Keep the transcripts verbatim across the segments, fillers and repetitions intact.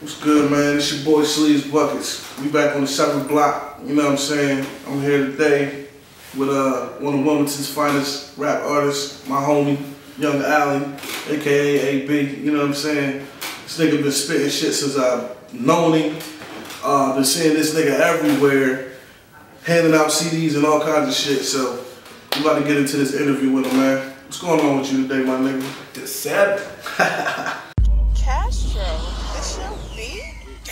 What's good, man? It's your boy Sleeves Buckets. We back on the seventh block. You know what I'm saying? I'm here today with uh, one of Wilmington's finest rap artists, my homie, Yungaly, aka A B. You know what I'm saying? This nigga been spitting shit since I've known him. Uh, been seeing this nigga everywhere, handing out C Ds and all kinds of shit. So we about to get into this interview with him, man. What's going on with you today, my nigga? The seven. Castro, this your beat?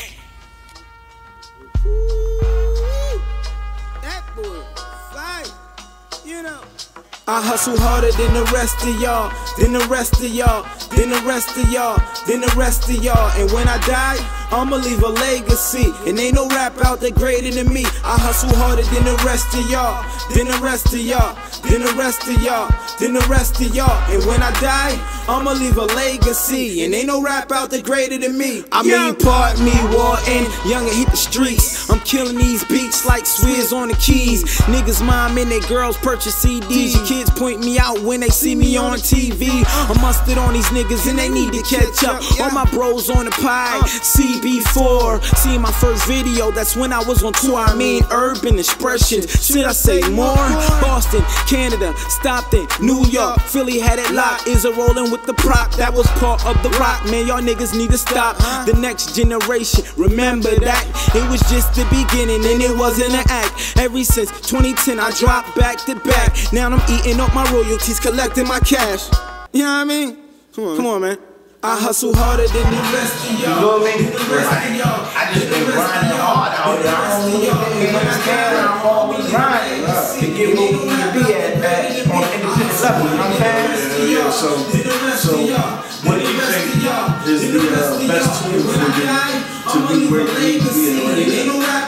Ooh, that boy, fight, you know. I hustle harder than the rest of y'all, than the rest of y'all, than the rest of y'all, than the rest of y'all. And when I die, I'ma leave a legacy. And ain't no rap out there greater than me. I hustle harder than the rest of y'all, than the rest of y'all, than the rest of y'all, than the rest of y'all. And when I die, I'ma leave a legacy. And ain't no rap out there greater than me. I mean, part me, war and young and hit the streets. I'm killing these beats like Swizz on the keys. Niggas mom and their girls purchase C Ds. Your kids point me out when they see me on T V. I'm mustard on these niggas and they need to catch up. All my bros on the pie, C B four. See my first video, that's when I was on tour. I mean, urban expressions, should I say more? Boston, Canada, Stockton, New York, Philly had it locked. Is a rolling with the prop, that was part of the rock. Man, y'all niggas need to stop. The next generation, remember that it was just the beginning and it wasn't an act. Ever since twenty ten, I dropped back to back. Now I'm eating up my royalties, collecting my cash. You know what I mean? Come on, come on, man. I hustle harder than the rest of y'all. You know what I mean? I just been grinding hard out there. I don't even understand how hard we grinding to get where we need to be at, at on an independent level. You know what I'm saying? Yeah, so, so what do you think is the uh, best tool for you to be where you need to be at right now?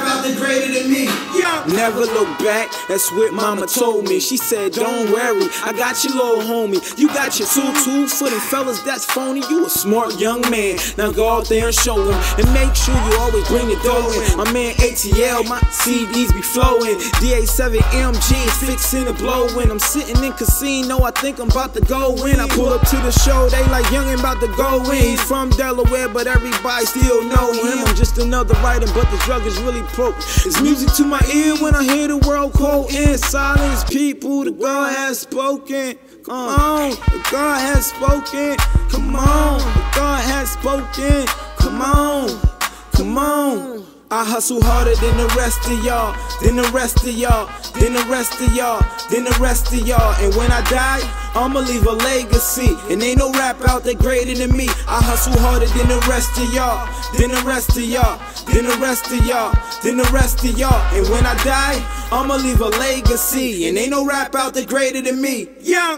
Never look back, that's what mama told me. She said, don't worry, I got your little homie. You got your two-two for them fellas, that's phony. You a smart young man, now go out there and show them. And make sure you always bring the dough in. My man A T L, my C Ds be flowing. D A seven M G is fixing to blow in. I'm sitting in casino, I think I'm about to go in. I pull up to the show, they like youngin' about to go in. He's from Delaware, but everybody still know him. I'm just another writer, but the drug is really potent. It's music to my ear when I hear the world quoting. Silence, people, the God has spoken. Come on, the God has spoken. Come on, the God has spoken. Come on, come on. I hustle harder than the rest of y'all, than the rest of y'all, than the rest of y'all, than the rest of y'all. And when I die, I'ma leave a legacy. And ain't no rap out there greater than me. I hustle harder than the rest of y'all, than the rest of y'all, than the rest of y'all, than the rest of y'all. And when I die, I'ma leave a legacy. And ain't no rap out there greater than me. Young.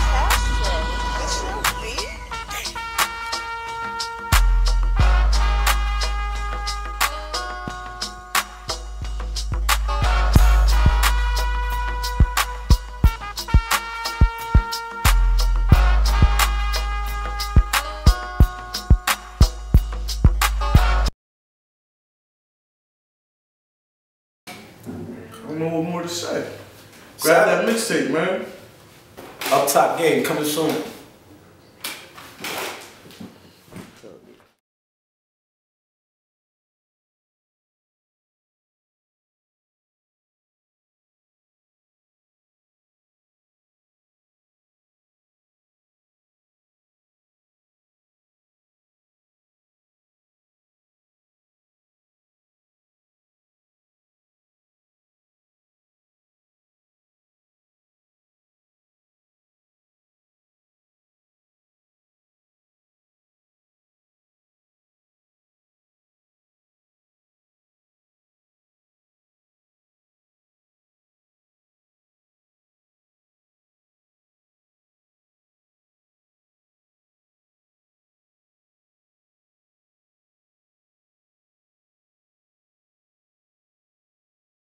I don't know what more to say. Grab that mixtape, man. Up Top Game coming soon.